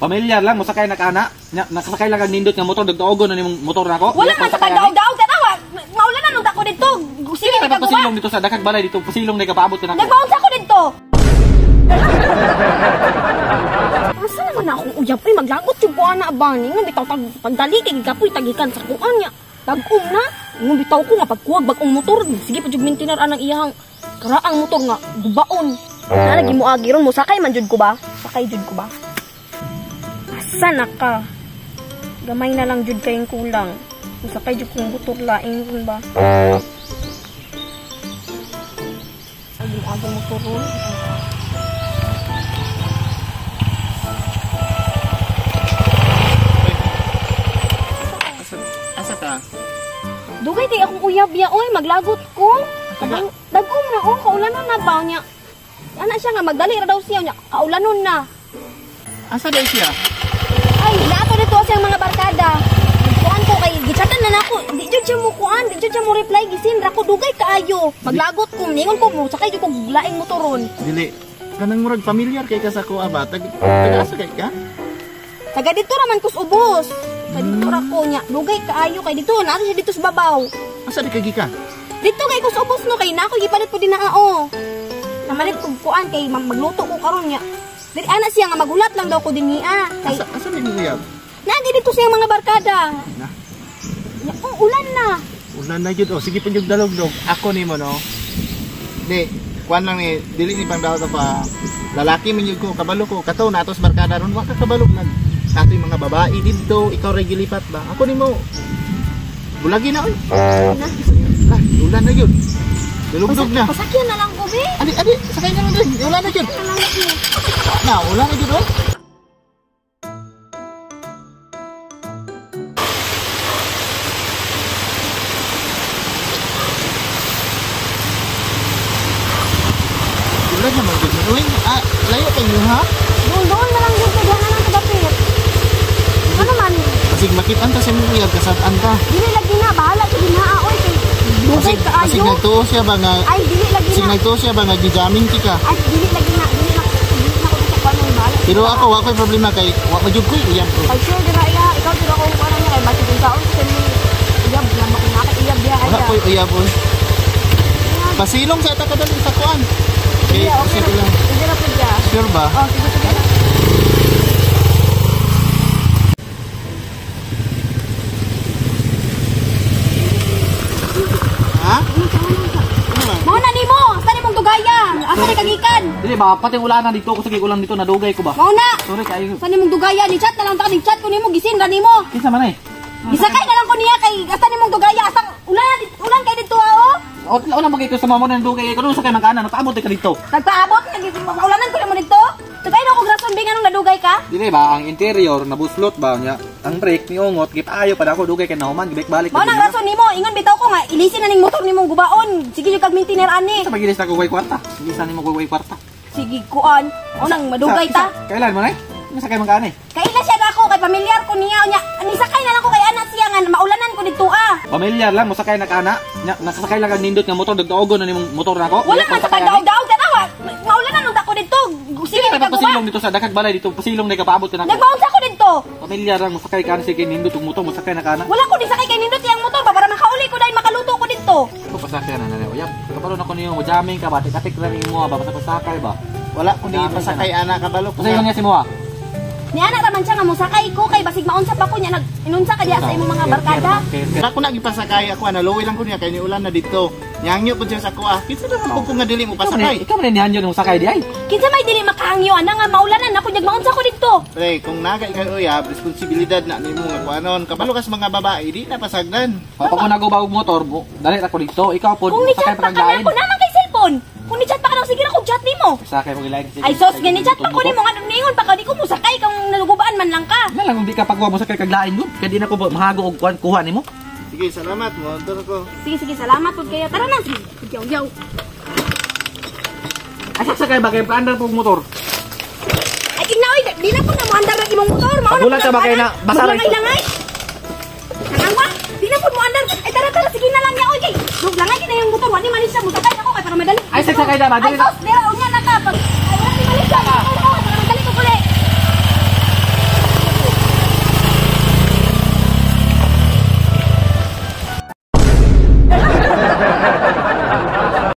Pamilyar lang, musakay na kana. Nakasakay lang kang nindot nga motor, dagdaogon na nimong motor na ako. Wala man sa pagdaog-daog ka tawa. Maula na nung dako dito. Sige ka ba? Pasilong dito sa dakag balay dito, pasilong na kapaabot ka na ako. Nagbaon sa ako dito. Asa naman akong uyab ay maglagot yung buwan na abang ningon bitaw pagdali kay gapoy tagikan sa kuan niya. Dagom na. Ngon bitaw ko nga pagkuwag bagong motor. Sige pa jud maintainer anang iyang karaang motor nga gubaon. Na lagi mo agiron mo sakay man jud ko ba? Sakay jud ko ba? Sana ka. Gamay na lang jud kayong kulang. Sakay jud kong motor laing kun ba? Agong motor ron. Asa ka? Dugay kay akong uyab ya oy maglagot ko. Dagom na oh kaulanon na ba niya. Ana siya nga magdali ra daw siya nya kaulanon na. Asa day siya? Ay nato dito siyang mga barkada. Kuan ko kay gichatan na nako. Di jud siya mo kuan, di jud siya mo reply gisin ra ko dugay kaayo. Maglagot ko ningon ko mo sakay jud ko laing motoron. Dili. Kanang murag familiar kay ka sa ko aba. Taga-asa kay ka? Taga dito raman kus ubos. Dito ra ko nya dugay kaayo kay dito na siya dito sa babaw. Asa di kay ka? Dito kay kus ubos no kay nako gipalit po din naa. Namalit ko kuan kay magluto ko karon nya. Dili ana siya nga magulat lang daw ko dinhi kay Asa ni uyab? nagi dito siya mga barkada. Na. Ya, ulan na. Ulan na jud. Sige pa jud dalog-dog. Ako nimo no. Di, kuan lang ni dili ni pangdaot pa. Lalaki man jud ko, kabalo ko. Kataw natos barkada ron wa ka kabalo nag ato mga babae dito, ikaw ray gilipat ba? Ako nimo. Bulagi na oy. Ulan na jud. Dalog-dog na. Pasakyan na lang ko be. Adi, sakay na lang din. Ulan na jud. Na, ulan na jud oh. Ulan naman jud. Layo kayo ha? Doon na lang dito, doon na lang sa dapit. Ano man? Kasig makitan ta sa mo uyab kasad-an ta. Dili lagi na, bahala sa dinaa oy kay dugay kaayo. Kasig nagtuo siya ba nga? Ay, dili lagi Kasig na. nagtuo siya ba nga gijamming ti ka? Ay, dili lagi na, dili na ko sa kanong bahala. Pero ako wa ko'y problema kay wa pa jud ko uyab ko. Ay, sure dira iya, ikaw dira ko ano niya kay basi sa on sa ni. Iyab na makunaka iyab dia Wala ay. ko'y uyab oy. Pasilong sa ta kadali sa kuan. Okay, Okay sige lang. Sige na po dia. Sure ba? Oh, sige. Ha? Mo na nimo, sa nimong dugaya. Asa ni kagikan? Dili ba pati ulan na dito ko sige ulan dito nadugay ko ba? Mo na. Sorry kayo. Sa nimong dugaya ni chat na lang ta ni chat ko nimo gisin ra nimo. Kinsa man ay? Gisakay na lang ko niya kay asa nimong dugaya asang ulan kay dito oh. Una magito sa mamo nang dugay kuno sa kay magana nakaabot ka dito. Nagpaabot ulanan ko nimo dito. Sagay na ko grason bingan nung nadugay ka. Dili ba ang interior nabuslot ba nya? Ang brake ni ungot gipaayo pa ako dugay kay nahuman gibek balik. Mao nang rason nimo ingon bitaw ko nga ilisin na ning motor nimong gubaon. Sige yung kag maintainer ani. Sa magilis na ko kwarta. Bilisan nimo ko kwarta. Sige kuan. O nang madugay ta. Kailan mo nay? Nasakay man kaani? Kaila siya na ako kay pamilyar ko niya nya. Ani sakay na lang ko kay anak siya nga maulanan ko dito Pamilyar lang musakay na kana. Nakasakay lang kang nindot nga motor dagdaogon na nimong motor na ako. Wala man sa pagdaog-daog ka tawa. Maulanan nung dako dito. Sige ka pasilong dito sa dakag balay dito pasilong na kapaabot ka na ako. Nagbaon sa ako dito. Pamilyar lang musakay kana sige nindot og motor musakay na kana. Wala ko di sakay kay nindot yang motor ba para makauli ko dahil makaluto ko dito. Ko pasakay na na uyab. Kapalo na ko niyo jamming ka ba tik-tik ra nimo ba basta pasakay ba. Wala ko ni pasakay ana kabalo. Pasilong niya si mo Ni anak raman siya nga mo sakay ko kay basig maunsa pa ko nya inunsa ka diha sa imong mga barkada. Ako na gipasakay ako na lowi lang ko niya kay ni ulan na dito. Nyangyo pud siya sa kuha. Kinsa na ko nga dili mo pasakay. Ikaw man ni hanyo mo sakay di ay. Kinsa may dili makahangyo ana nga maulanan ako jag maunsa ko dito. Pre, kung nagay kay uyab responsibilidad na nimo nga kuanon. Kabalo kas mga babae di na pasagdan. Pag ko nagubaw og motor mo, dali ra ko dito. Ikaw pud sakay pa kag ko naman kay cellphone. Kung ni chat pa ka daw sige na kog chat nimo. Sakay mo gilain. Ay sos gani chat pa ko nimo nga ningon pa ka di ko mo sakay kung nagubaan man lang ka. Na lang kung di ka pagwa mo sakay kag lain gud. Kay di na ko mahago og kuha nimo. Sige, salamat mo. Motor ko. Sige, salamat pud kayo. Tara na. Yaw. Asa sakay ba kay paandar pug motor? Ay tingnan oy, di na po na mo andar na imong motor. Magulat ka ba kay na basara ito? Langay. Nangwa, di na po mo andar. Ay tara sige na lang ya oy kay. Dug langay kina yung motor, wali man siya mo sakay ako kay para madali. Ay sakay na ba? Ay sos, dira unya na ka pag. Ay wala ni man siya.